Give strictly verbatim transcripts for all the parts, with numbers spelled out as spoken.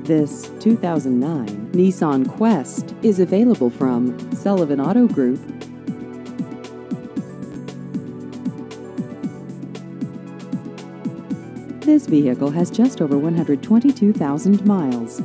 This two thousand nine Nissan Quest is available from Sullivan Auto Group. This vehicle has just over one hundred twenty-two thousand miles.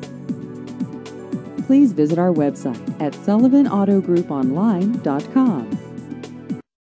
Please visit our website at sullivan auto group online dot com.